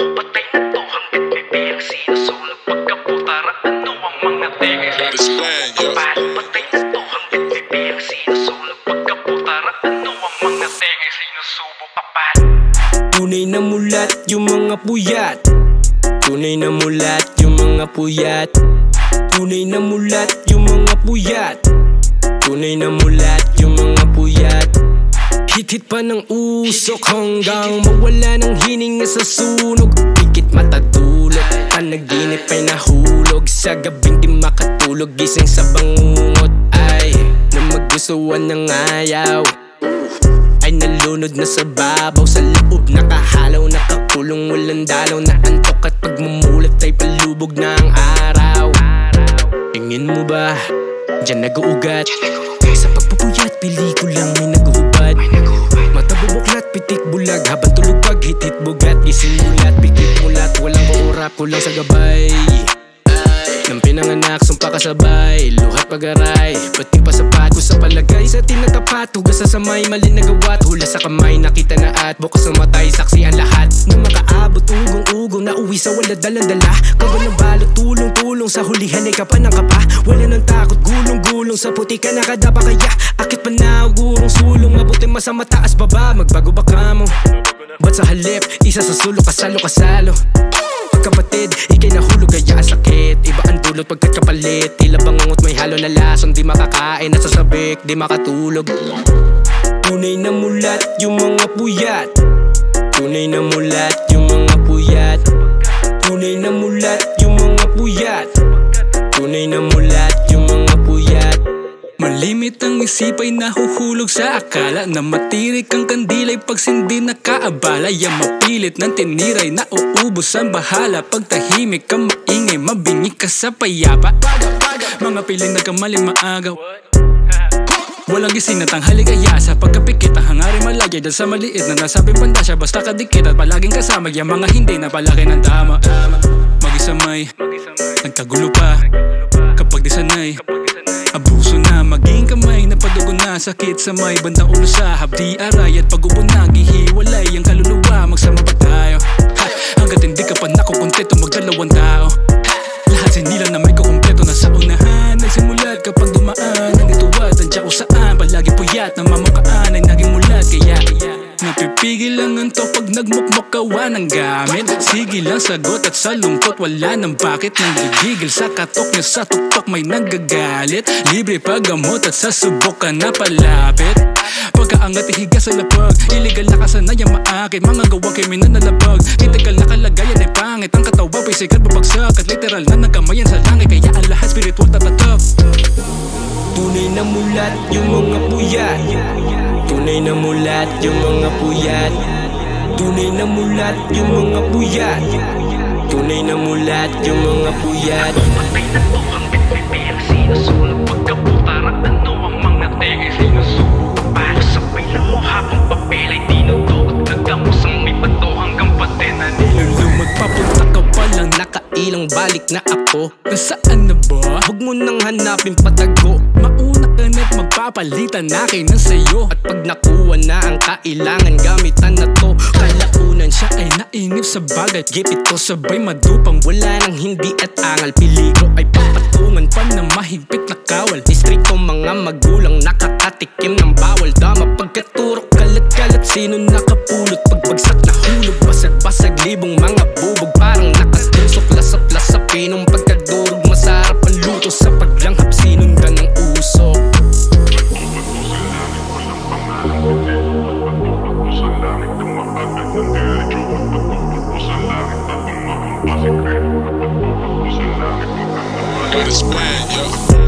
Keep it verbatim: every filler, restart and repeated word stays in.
to, patay na to. Hanggat may bilang sinusulog pagkaputara, ano ang mga tingin papalo? Patay na to, hanggat may bilang sinusulog pagkaputara, ano ang mga tingin sinusubo papalo? Tunay na mulat yung mga puyat, tunay na mulat yung mga puyat, tunay na mulat yung mga puyat, tunay na mulat yung mga puyat. Hit-hit pa ng usok hanggang mawala ng hininga sa sunog. Pikit matatulog, panaginip ay nahulog. Sa gabing di makatulog, gising sa bangungot. Ay, na magustuhan ng ayaw, ay nalunod na sa babaw. Sa loob nakahalaw, nakakulong, walang dalaw. Na antok at pagmumulat ay palubog na ang araw. Tingin mo ba, dyan nag-uugat? Sa pagpupuyat, pelikulang may naguhubad. Mata bubuklat, pitik bulag, habang tulog pag hit-hit bugat. Gising mulat, pikit mulat, walang kaurap, kulang sa gabay. Nang pinanganak, sumpa kasabay, luhat pag-aray, pati pa sapat ko sa palagay. Sa tinatapat, hugas sa samay, mali na gawat. Hula sa kamay, nakita na at bukas ng matay, saksi ang lahat. Nang makaabot, ugong-ugong, nauwi sa wala dalang-dala. Kabal ng balot, tulong-tulong, sa hulihan ay kapa ng kapa. Wala ng takot, gulong-gulong, sa puti ka nakadapa. Kaya akit pa na, ugurong sulong, mabuti masama taas baba. Magbago ba ka mo? Ba't sa halip, isa sa sulok, kasalo-kasalo. Kapatid, ikay nahulog kaya sakit. Iba ang dulot pagkat kapalit. Tila bangungot may halo na lason. Di makakain at sasabik, di makatulog. Tunay na mulat yung mga puyat, tunay na mulat yung mga puyat, tunay na mulat yung mga puyat, tunay na mulat yung mga puyat. Malimit ang isip ay nahuhulog sa akala na matirik ang kandilay pag sindi nakaabala. Yang mapilit ng tiniray na uubos ang bahala. Pag tahimik ka maingay, mabingi ka sa payapa. Mga piling nagkamaling maagaw, walang gising na tanghali kaya sa pagkapikit ang hangarin malagay dyan sa maliit na nasabing pandasya. Basta kadikit at palaging kasama yung mga hindi na palaki ng tama. Mag-isamay, nagkagulo pa kapag di sanay. Abuso na, maging kamay, napadugo na. Sakit sa may bandang ulo sa hapdi aray. At pag-ubo na, gihiwalay ang kaluluwa. Magsama ba tayo? Ha, hanggat hindi ka pa nakukumpleto, magdalawang tao. Lahat sinilang na may kukumpleto na sa unahan. Nagsimulat kapag dumaan, nandito at nandiyan kung saan. Palagi puyat na mamukaan ay naging mulat. Kaya, kaya napipigil lang ang to pag nagmukmukawa ng gamit. Sige lang sagot at sa lungkot wala nang bakit. Nanggigigil sa katok niya, sa tuktok may nagagalit. Libre paggamot at sa subok ka na palapit. Pagkaangat ihiga sa lapag, illegal na kasanayan maakit. Mga gawang kriminal na labag, critical na kalagayan ay pangit. Ang katawan physical babagsak at literal na nagkamayan sa langit. Kaya ang lahat spiritual tatatak. Tunay na mulat yung mga puyat, tunay na mulat yung mga puyat, tunay na mulat yung mga puyat, tunay na mulat yung mga puyat. Patay na to, hanggat may bilang sinusulog pagkaputara, ano ang mga tingin sinusubo papalo? Sabay lang mo habang papel ay dinudukot. Nagdamos ang may bato hanggang patena nilulog. Magpapunta ka pa lang, nakailang balik na ako. Nasaan na ba? Huwag mo nang hanapin patago. Mauna ka na't magpapalitan na akin na sa'yo. At pag nakuha na ang kailangan, gamitan na to. Kalaunan siya ay nainip sa bagay. Gipit ko sabay madupang, wala nang hindi at angal. Peligro ay papatungan pa na mahigpit na kawal. Distrito mga magulang nakakatikim ng bawal. Dama pagkaturok, kalat-kalat, sino nakapulot? Pagbagsak na hulog, basag-basag, libong mga bubog. Parang nakastusok, lasap-lasap, pinong pagkadurog. Masarap ang luto sa paglanghap, sinundan ng usok. This man, yo.